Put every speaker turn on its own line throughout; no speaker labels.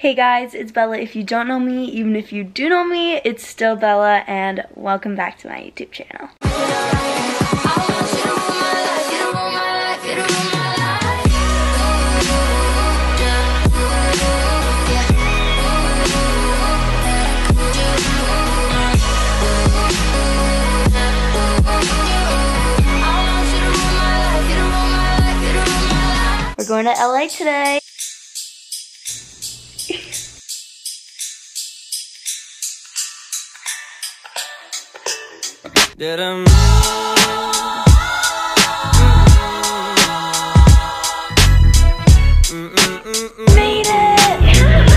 Hey guys, it's Bella. If you don't know me, even if you do know me, it's still Bella, and welcome back to my YouTube channel. We're going to LA today. Made it!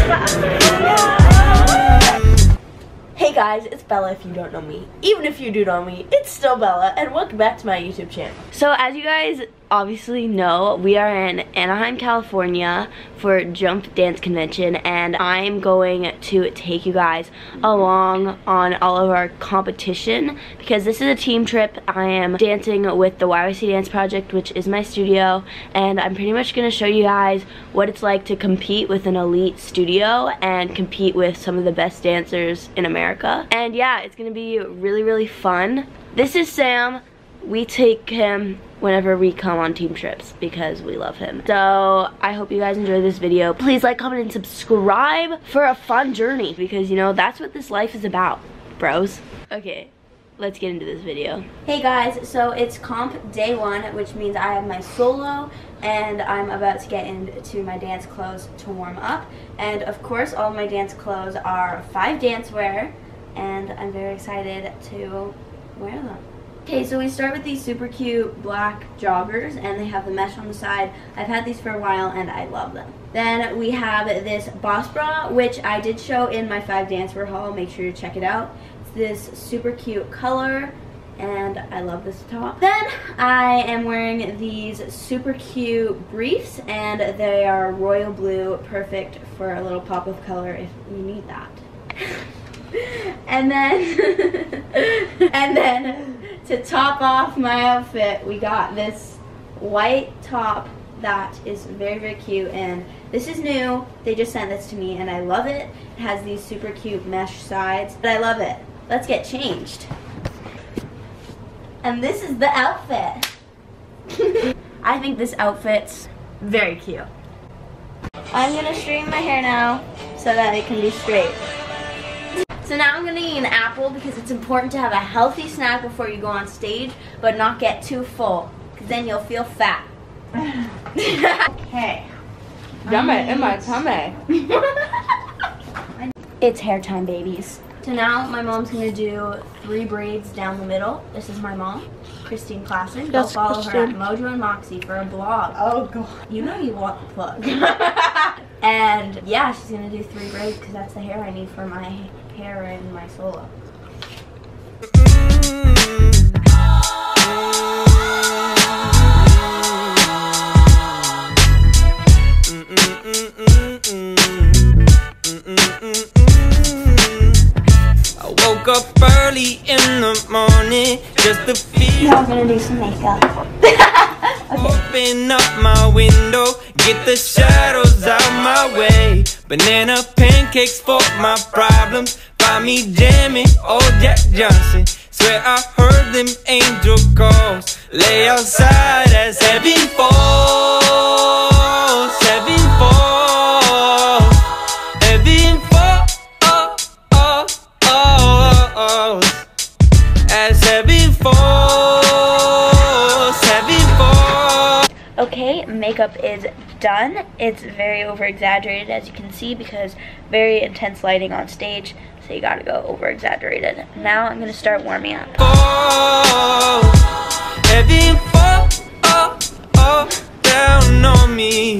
Hey guys, it's Bella if you don't know me. Even if you do know me, it's still Bella, and welcome back to my YouTube channel. So as you guys obviously know, we are in Anaheim, California for Jump Dance Convention, and I'm going to take you guys along on all of our competition because this is a team trip. I am dancing with the YYC Dance Project, which is my studio, and I'm pretty much going to show you guys what it's like to compete with an elite studio and compete with some of the best dancers in America. And yeah, it's going to be really, really fun. This is Sam. We take him whenever we come on team trips because we love him. So I hope you guys enjoy this video. Please like, comment, and subscribe for a fun journey because, you know, that's what this life is about, bros. Okay, let's get into this video. Hey guys, so it's comp day 1, which means I have my solo and I'm about to get into my dance clothes to warm up. And of course, all of my dance clothes are 5 dance wear, and I'm very excited to wear them. Okay, so we start with these super cute black joggers, and they have the mesh on the side. I've had these for a while and I love them. Then we have this Boss bra, which I did show in my 5 dancewear haul. Make sure to check it out. It's this super cute color and I love this top. Then I am wearing these super cute briefs, and they are royal blue, perfect for a little pop of color if you need that. And then to top off my outfit, we got this white top that is very, very cute, and this is new. They just sent this to me and I love it. It has these super cute mesh sides, but I love it. Let's get changed. And this is the outfit. I think this outfit's very cute. I'm gonna straighten my hair now so that it can be straight. So now I'm gonna eat an apple because it's important to have a healthy snack before you go on stage, but not get too full, because then you'll feel fat. Okay.
Yummy in my tummy.
It's hair time, babies. So now my mom's gonna do 3 braids down the middle. This is my mom, Christine Klassen. Go follow her at Mojo and Moxie for a blog.
Oh god.
You know you want the plug. And yeah, she's gonna do 3 braids because that's the hair I need for my hair in my solo.
I woke up early in the morning just to feel.
Now I'm gonna do some makeup.
Open up my window, get the shadows out my way. Banana pancakes for my problems. Find me jamming, old Jack Johnson. Swear I heard them angel calls. Lay outside as heaven falls. Heaven falls. Heaven falls. As heaven falls. Heaven falls.
Okay, makeup is done. It's very over exaggerated, as you can see, because very intense lighting on stage, so you gotta go over exaggerated. Now I'm gonna start warming up.
Heaven fall down on me.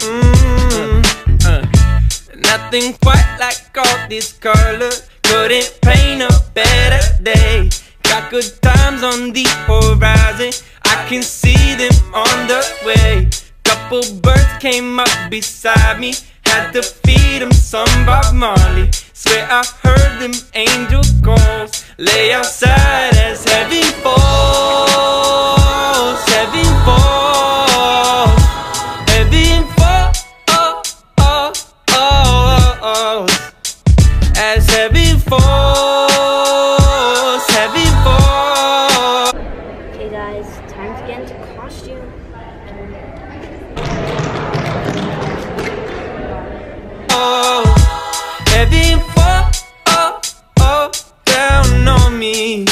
Nothing quite like all this color. Couldn't paint a better day. Got good times on the horizon. I can see them on the way. Couple birds came up beside me. Had to feed them some Bob Marley. Swear I heard them angel calls. Lay outside as heaven falls. Heaven falls. Heaven falls. heaven fall down on me.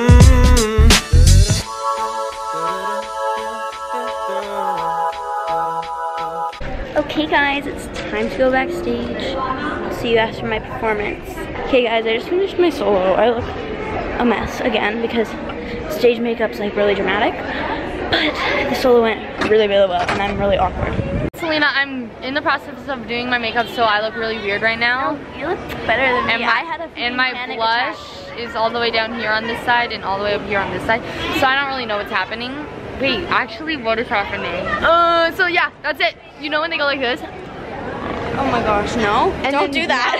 Okay guys, it's time to go backstage. I'll see you after my performance. Okay guys, I just finished my solo. I look a mess again because stage makeup's like really dramatic. But the solo went really, really well and I'm really awkward.
Selena, I'm in the process of doing my makeup, so I look really weird right now.
No, you look better than me.
And my blush is all the way down here on this side and all the way up here on this side. So I don't really know what's happening. Wait, actually voted for her name. So yeah, that's it. You know when they go like this?
Oh my gosh, no. And don't do that.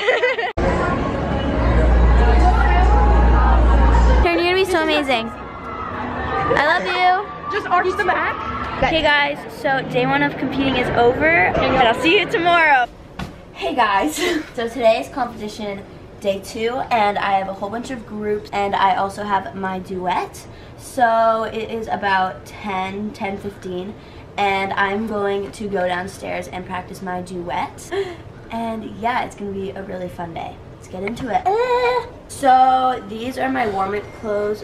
Karen, you're gonna be so amazing. I love you.
Just arch the back.
Okay guys, so day 1 of competing is over and I'll see you tomorrow. Hey guys, so today is competition day 2 and I have a whole bunch of groups and I also have my duet. So it is about 10:15 and I'm going to go downstairs and practice my duet. And yeah, it's gonna be a really fun day. Let's get into it. So these are my warm-up clothes.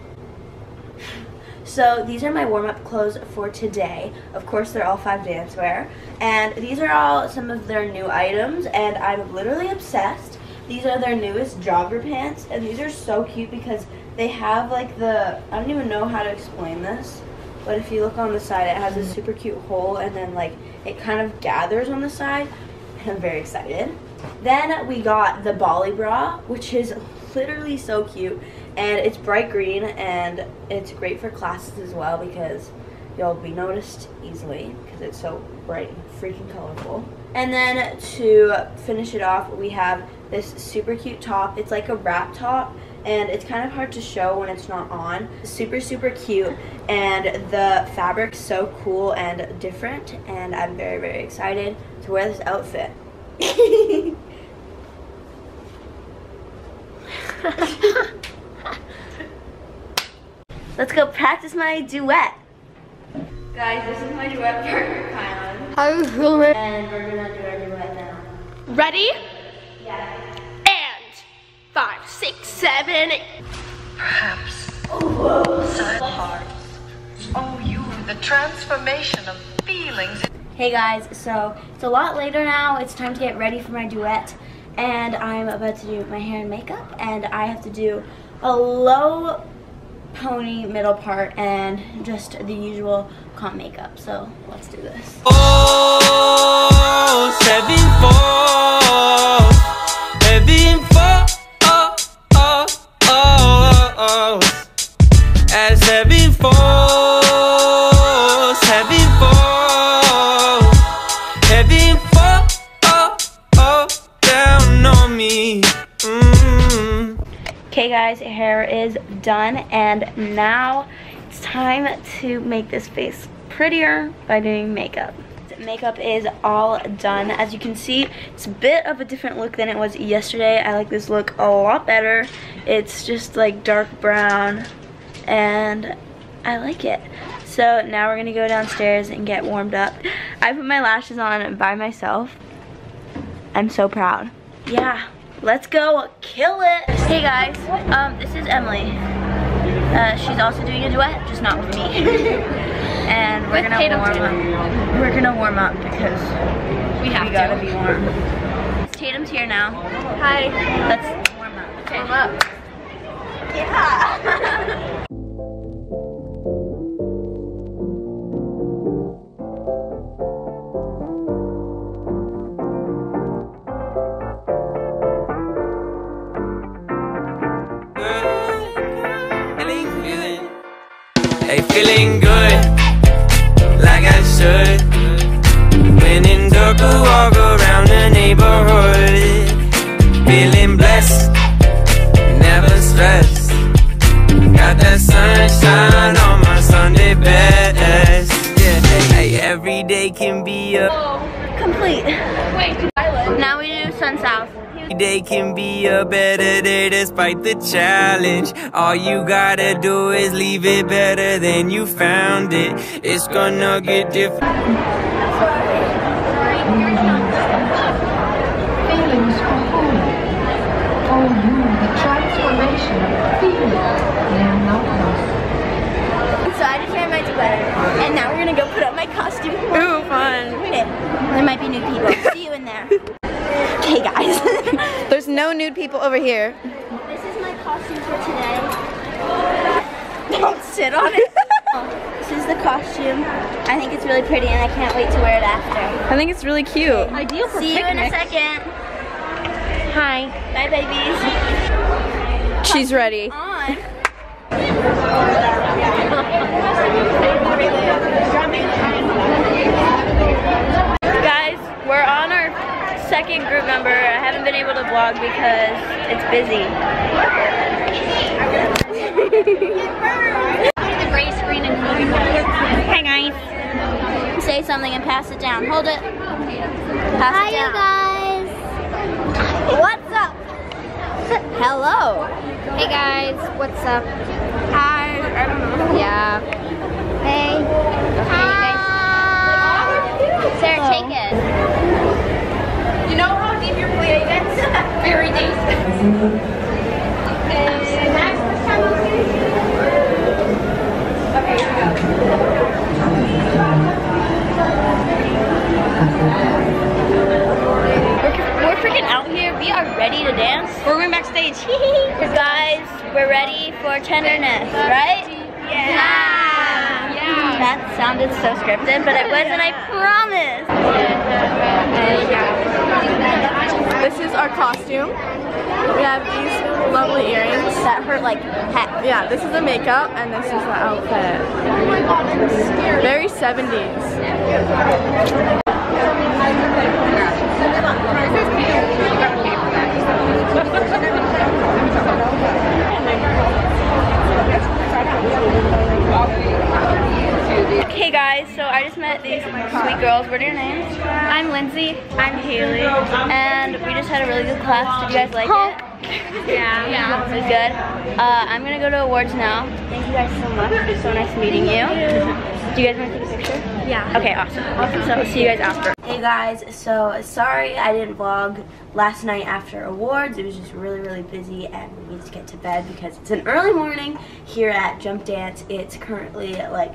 So these are my warm-up clothes for today. Of course, they're all 5 dance wear. And these are all some of their new items, and I'm literally obsessed. These are their newest jogger pants, and these are so cute because they have like the, I don't even know how to explain this, but if you look on the side, it has a super cute hole, and then like it kind of gathers on the side, and I'm very excited. Then we got the Bali bra, which is literally so cute. And it's bright green and it's great for classes as well because you'll be noticed easily because it's so bright and freaking colorful. And then to finish it off, we have this super cute top. It's like a wrap top and it's kind of hard to show when it's not on. Super, super cute, and the fabric's so cool and different, and I'm very, very excited to wear this outfit. Let's go practice my duet. Guys, this is my duet partner, Kylan.
How are you feeling?
And we're gonna do our duet now.
Ready?
Yeah.
And 5, 6, 7, 8.
Perhaps such hearts owe you the transformation of feelings.
Hey guys, so it's a lot later now. It's time to get ready for my duet. And I'm about to do my hair and makeup. And I have to do a low pony middle part and just the usual comp makeup. So let's do this.
Oh, 7 falls, heaven falls, as heaven falls, heaven falls down on me.
Okay guys, hair is done and now it's time to make this face prettier by doing makeup. Makeup is all done. As you can see, it's a bit of a different look than it was yesterday. I like this look a lot better. It's just like dark brown and I like it. So now we're gonna go downstairs and get warmed up. I put my lashes on by myself. I'm so proud. Yeah. Let's go kill it. Hey guys, this is Emily. She's also doing a duet, just not with me. And we're gonna warm up because we gotta be warm. Tatum's here now. Hi. Let's warm up. Okay. Warm up. Yeah.
Hey, feeling good, like I should. When in dark, I walk around the neighborhood. Feeling blessed, never stressed. Got that sunshine on my Sunday best. Yeah, hey, every day can be a
complete. Wait, now we do Sun South.
Every day can be a better day despite the challenge. All you gotta do is leave it better than you found it. It's gonna get different.
Feelings are holy.
no nude people over here.
This is my costume for today. Don't sit on it. This is the costume. I think it's really pretty and I can't wait to wear it after.
I think it's really cute.
Ideal for
See you in a second.
Hi.
Bye, babies.
She's ready.
On. Guys, we're on our second group number. I haven't been able to vlog because it's busy.
The gray screen and
Hey guys. Say something and pass it down. Hold it. Pass it down. Hi you guys. What's up? Hello.
Hey guys, what's up?
Hi. I don't know.
Yeah. Hey. Okay,
Sarah, take it.
You know how deep your play gets? Very deep. Okay, here we go.
We're freaking out here. We are ready to dance. We're going backstage. Guys, we're ready for tenderness, right? Yeah. That sounded so scripted, but it wasn't, I promise.
This is our costume. We have these lovely earrings.
That hurt like heck.
Yeah, this is the makeup and this is the outfit. Very 70s.
Okay guys, so I just met these sweet girls. What are your names? I'm Lindsay. I'm Haley. And we just had a really good class. Did you guys like it? Yeah. It was good. I'm gonna go to awards now. Thank you guys so much. It was so nice meeting you. Do you guys want to take a picture? Yeah. Okay, awesome. So I'll see you guys after. Hey guys, so sorry I didn't vlog last night after awards. It was just really busy and we needed to get to bed because it's an early morning here at Jump Dance. It's currently like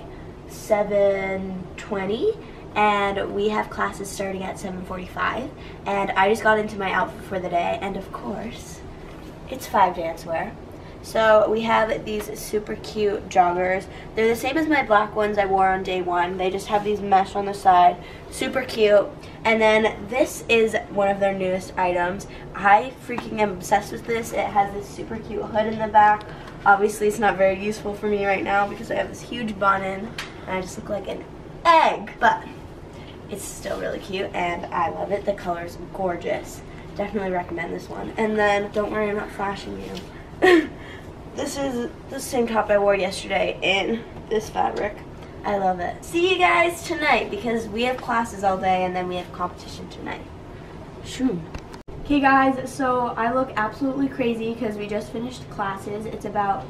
7:20 and we have classes starting at 7:45 and I just got into my outfit for the day and of course it's 5 dance wear. So we have these super cute joggers. They're the same as my black ones I wore on day 1. They just have these mesh on the side. Super cute. And then this is one of their newest items. I freaking am obsessed with this. It has this super cute hood in the back. Obviously it's not very useful for me right now because I have this huge bun in and I just look like an egg. But it's still really cute and I love it. The color is gorgeous. Definitely recommend this one. And then, don't worry, I'm not flashing you. This is the same top I wore yesterday in this fabric. I love it. See you guys tonight because we have classes all day and then we have competition tonight. Shoo. Okay guys, so I look absolutely crazy because we just finished classes. It's about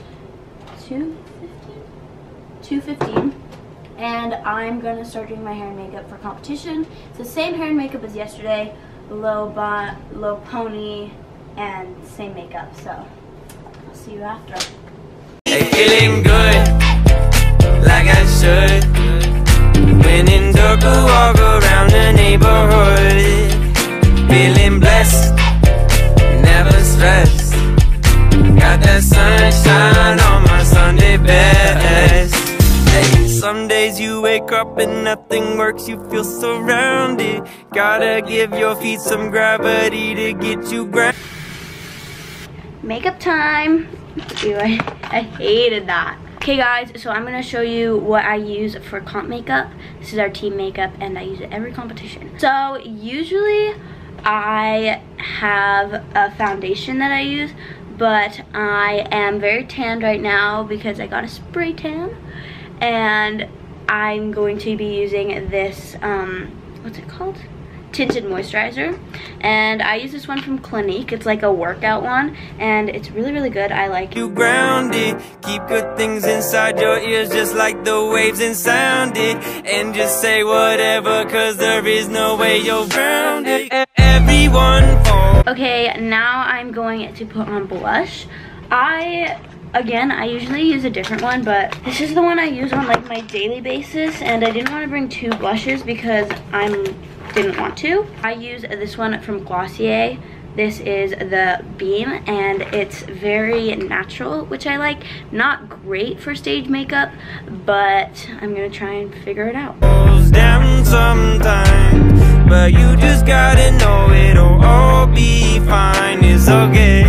2:15 and I'm gonna start doing my hair and makeup for competition. It's the same hair and makeup as yesterday, low bun, low pony, and same makeup, so I'll see you after.
Hey, feeling good, like I should. When in dark, I walk around the neighborhood. Feeling blessed, never stressed. Got that sunshine on my Sunday best. Hey, some days you wake up and nothing works, you feel surrounded. Gotta give your feet some gravity to get you grounded.
Makeup time. Ew, I hated that. Okay guys, so I'm gonna show you what I use for comp makeup. This is our team makeup and I use it every competition. So usually I have a foundation that I use, but I am very tanned right now because I got a spray tan. And I'm going to be using this, what's it called? Tinted moisturizer. And I use this one from Clinique. It's like a workout one, and it's really good. I like it.
You grounded, keep good things inside your ears just like the waves and sound it. And just say whatever, cause there is no way you're grounded. Everyone falls.
Okay, now I'm going to put on blush. Again, I usually use a different one, but this is the one I use on like my daily basis, and I didn't want to bring 2 blushes because I didn't want to. I use this one from Glossier. This is the Beam, and it's very natural, which I like. Not great for stage makeup, but I'm gonna try and figure it out.
Down sometimes, but you just gotta know it'll all be fine. It's okay.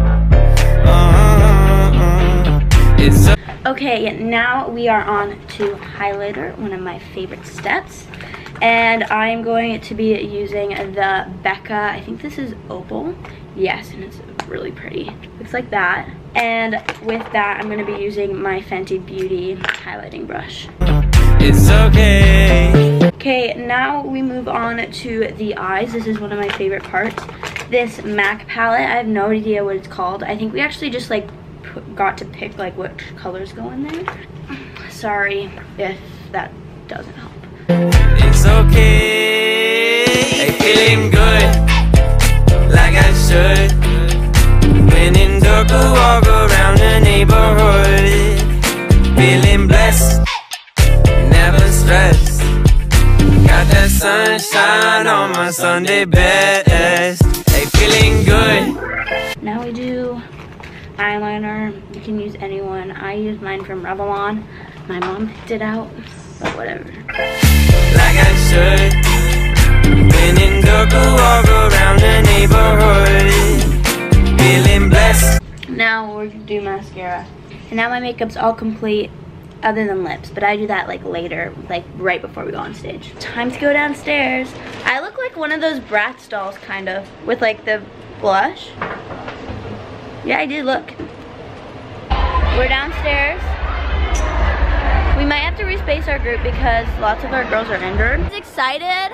It's
okay, now we are on to highlighter, one of my favorite steps. And I'm going to be using the Becca, I think this is Opal. Yes, and it's really pretty. Looks like that. And with that, I'm gonna be using my Fenty Beauty highlighting brush.
It's okay.
Okay, now we move on to the eyes. This is one of my favorite parts. This MAC palette, I have no idea what it's called. I think we actually just like got to pick like what colors go in there. Sorry if that doesn't help.
It's okay. Hey, feeling good, like I should. When in dark, I walk around the neighborhood. Feeling blessed, never stressed. Got that sunshine on my Sunday best. Hey, feeling good.
Now we do eyeliner. You can use anyone. I use mine from Revlon. My mom picked it out, but whatever.
Like I should. When in dark, I walk around the neighborhood. Feeling blessed.
Now we're gonna do mascara. And now my makeup's all complete, other than lips, but I do that like later, like right before we go on stage. Time to go downstairs. I look like one of those Bratz dolls, kind of, with like the blush. Yeah, I did, look. We're downstairs. We might have to respace our group because lots of our girls are injured. Excited?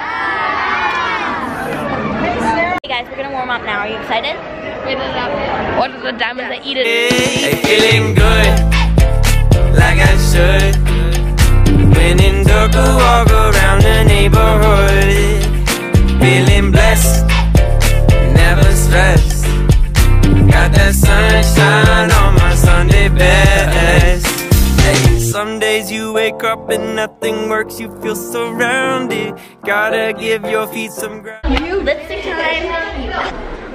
Yeah. Hey guys, we're gonna warm up now. Are you excited? What is the diamonds that eat it?
Hey, feeling good, like I should. When in dark, I walk around the neighborhood. Feeling blessed, never stressed. Got that sunshine on my Sunday best. Hey, some days you wake up and nothing works. You feel surrounded. Gotta give your feet some ground.
Lipstick time.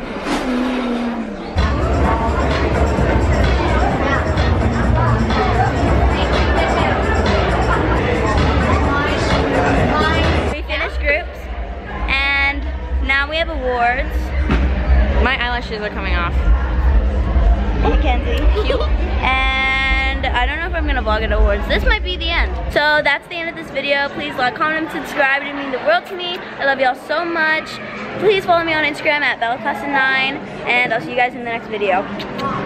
We finished groups, and now we have awards.
My eyelashes are coming off.
Hey Kenzie. Cute. And I don't know if I'm gonna vlog at awards. This might be the end. So that's the end of this video. Please like, comment, and subscribe. It would mean the world to me. I love y'all so much. Please follow me on Instagram at Klassen9, and I'll see you guys in the next video.